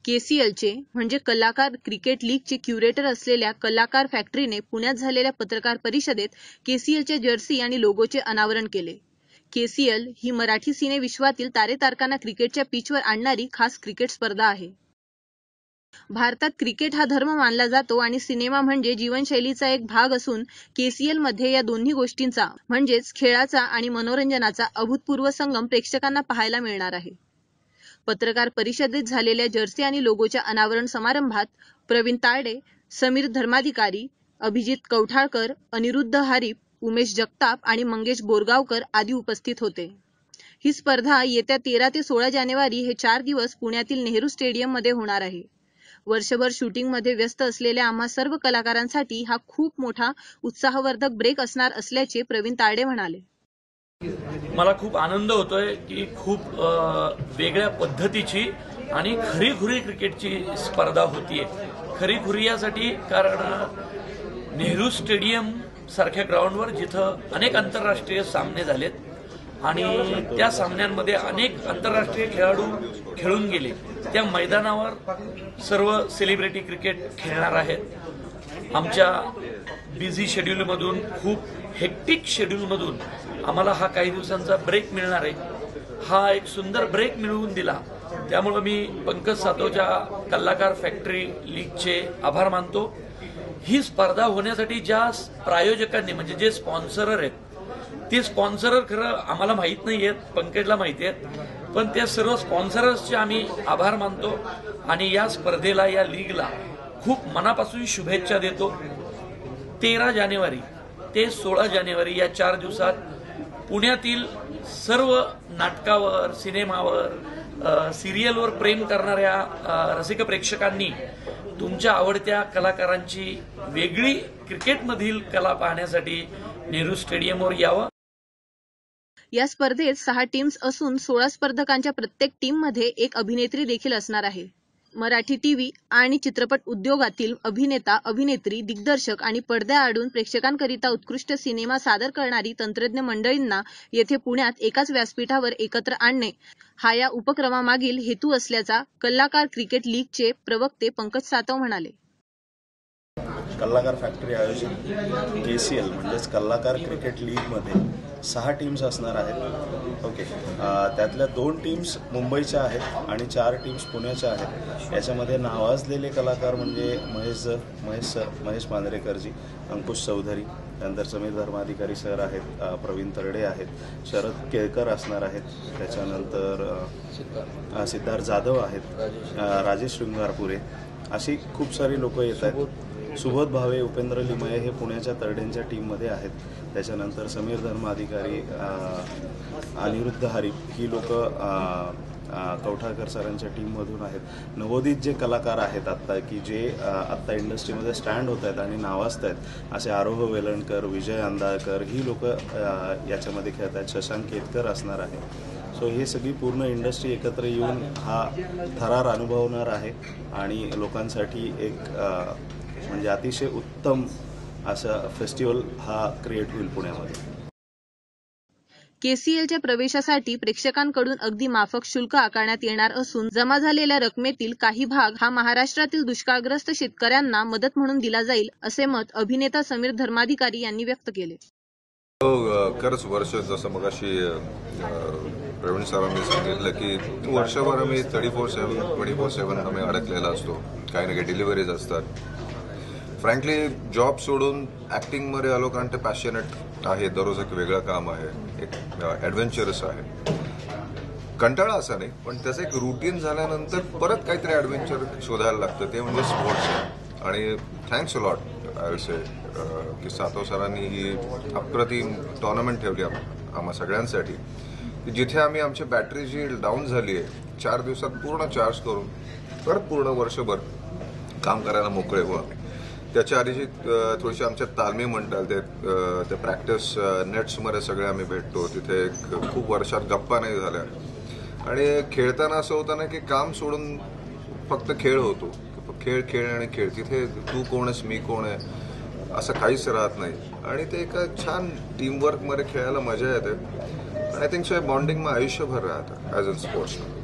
केसीएलचे म्हणजे कलाकार cricket लीगचे curator असलेल्या कलाकार फॅक्टरीने पुण्यात झालेल्या पत्रकार परिषदेत केसीएलच्या जर्सी आणि लोगोचे अनावरण केले. केसीएल ही मराठी सिनेविश्वातील तारेतारकांना क्रिकेटच्या पिचवर आणणारी खास क्रिकेट स्पर्धा आहे. भारतात क्रिकेट हा धर्म मानला जातो आणि सिनेमा म्हणजे जीवनशैलीचा एक भाग असून केसीएलमध्ये या दोन्ही गोष्टींचा म्हणजेच खेळाचा आणि मनोरंजनाचा अभूतपूर्व संगम प्रेक्षकांना पाहायला मिळणार आहे. पत्रकार परिषदेत झालेल्या जर्सी आणि लोगोच्या अनावरण समारंभात प्रवीण तायडे, समीर धर्माधिकारी, अभिजित कौठाळकर, अनिरुद्ध हरीप, उमेश जगताप आणि मंगेश बोरगावकर आदी उपस्थित होते. ही स्पर्धा येत्या 13 ते 16 जानेवारी हे 4 दिवस पुण्यातील नेहरू स्टेडियममध्ये होणार आहे. वर्षभर शूटिंगमध्ये व्यस्त असलेल्या आम्हा सर्व कलाकारांसाठी हा खूप मोठा उत्साहवर्धक ब्रेक असणार असल्याचे प्रवीण तायडे म्हणाले. मला खूप आनंद होतोय की खूप वेगळ्या पद्धतीची आणि खरीखुरी क्रिकेटची स्पर्धा होतीये. खरीखुरी यासाठी कारण नेहरू स्टेडियम सारख्या ग्राउंडवर जिथं अनेक आंतरराष्ट्रीय सामने झालेत आणि त्या सामन्यांमध्ये अनेक आंतरराष्ट्रीय खेळाडू खेळून गेले. त्या मैदानावर सर्व सेलिब्रिटी क्रिकेट खेळणार आहेत. आमच्या बिझी शेड्यूलमधून खूप हेक्टिक शेड्यूलमधून आम्हाला हा काही दिवसांचा ब्रेक मिळणार आहे. हा एक सुंदर ब्रेक मिळवून दिला त्यामुळे मी पंकज सातवच्या कलाकार फॅक्टरी लीगचे आभार मानतो. ही स्पर्धा होण्यासाठी ज्या प्रायोजकांनी म्हणजे जे स्पॉन्सरर आहेत ते स्पॉन्सरर खरं आम्हाला माहीत नाही आहेत, पंकजला माहिती आहेत, पण त्या सर्व स्पॉन्सरर्सचे आम्ही आभार मानतो आणि या स्पर्धेला या लीगला खूप मनापासून शुभेच्छा देतो. 13 जानेवारी ते 16 जानेवारी या 4 दिवसात पुण्यातील सर्व नाटकावर, सिनेमावर, सिरियलवर प्रेम करणाऱ्या रसिक प्रेक्षकांनी तुमच्या आवडत्या कलाकारांची वेगळी क्रिकेटमधील कला पाहण्यासाठी नेहरू स्टेडियमवर यावं. या स्पर्धेत 6 टीम्स असून 16 स्पर्धकांच्या प्रत्येक टीममध्ये एक अभिनेत्री देखील असणार आहे. मराठी टीव्ही आणि चित्रपट उद्योगातील अभिनेता, अभिनेत्री, दिग्दर्शक आणि पडद्याआडून प्रेक्षकांकरिता उत्कृष्ट सिनेमा सादर करणारी तंत्रज्ञ मंडळींना येथे पुण्यात एकाच व्यासपीठावर एकत्र आणणे हा या उपक्रमामागील हेतू असल्याचा कलाकार क्रिकेट लीगचे प्रवक्ते पंकज सातव म्हणाले. कलाकार फॅक्टरी आयोजित केसीएल म्हणजेच कलाकार क्रिकेट लीगमध्ये 6 टीम्स असणार आहेत. ओके, त्यातल्या 2 टीम्स मुंबईच्या आहेत आणि 4 टीम्स पुण्याच्या आहेत. याच्यामध्ये नावाजलेले कलाकार म्हणजे महेश मांजरेकरजी, अंकुश चौधरी, त्यानंतर समीर धर्माधिकारी सर आहेत, प्रवीण तरडे आहेत, शरद केळकर असणार आहेत, त्याच्यानंतर सिद्धार्थ जाधव आहेत, राजेश शृंगारपुरे, अशी खूप सारी लोक येत आहेत. सुबोध भावे, उपेंद्र लिमये हे पुण्याच्या तरडेंच्या टीममध्ये आहेत. त्याच्यानंतर समीर धर्माधिकारी, अनिरुद्ध हरीप ही लोक कौठाळकर सरांच्या टीममधून आहेत. नवोदित जे कलाकार आहेत आत्ता की जे आत्ता इंडस्ट्रीमध्ये स्टँड होत आहेत आणि नावाजत आहेत असे आरोह वेलणकर, विजय अंधाळकर ही लोक याच्यामध्ये खेळत आहेत. शशांक केतकर असणार आहे. सो हे सगळी पूर्ण इंडस्ट्री एकत्र येऊन हा थरार अनुभवणार आहे आणि लोकांसाठी एक म्हणजे अतिशय उत्तम असा फेस्टिवल हा क्रिएट होईल पुण्यामध्ये. केसीएलच्या प्रवेशासाठी प्रेक्षकांकडून अगदी माफक शुल्क आकारण्यात येणार असून जमा झालेल्या रकमेतील काही भाग हा महाराष्ट्रातील दुष्काळग्रस्त शेतकऱ्यांना मदत म्हणून दिला जाईल असे मत अभिनेता समीर धर्माधिकारी यांनी व्यक्त केले. खरंच वर्ष जसं मगाशी प्रवीण सरांनी सांगितलं की वर्षभर आम्ही 24/7 आम्ही अडकलेला असतो. काही ना काही डिलिव्हरीज असतात. फ्रँकली जॉब सोडून ॲक्टिंगमध्ये आलो कारण ते पॅशनेट आहे. दररोज एक वेगळं काम आहे, एक ॲडव्हेंचरस आहे. कंटाळा असा नाही, पण त्याचं एक रुटीन झाल्यानंतर परत काहीतरी ॲडव्हेंचर शोधायला लागतं. ते म्हणजे स्पोर्ट्स आहे. आणि thanks a lot I will say की सातव सरांनी ही अप्रतिम टुर्नामेंट ठेवली आम्हा सगळ्यांसाठी. जिथे आम्ही आमची बॅटरी जी डाऊन झाली आहे 4 दिवसात पूर्ण चार्ज करून परत पूर्ण वर्षभर काम करायला मोकळे व्हा. त्याच्या आधीची थोडीशी आमच्या तालमी म्हणतात ते प्रॅक्टिस नेट्समध्ये सगळे आम्ही भेटतो. तिथे खूप वर्षात गप्पा नाही झाल्या आणि खेळताना असं होतं ना की काम सोडून फक्त खेळ होतो. खेळ आणि खेळ. तिथे तू कोण आहेस, मी कोण आहे असं काहीच राहत नाही आणि ते एका छान टीमवर्कमध्ये खेळायला मजा येते. आणि आय थिंक सो बॉन्डिंग मग आयुष्यभर राहतं ॲज अ स्पोर्ट्समॅन.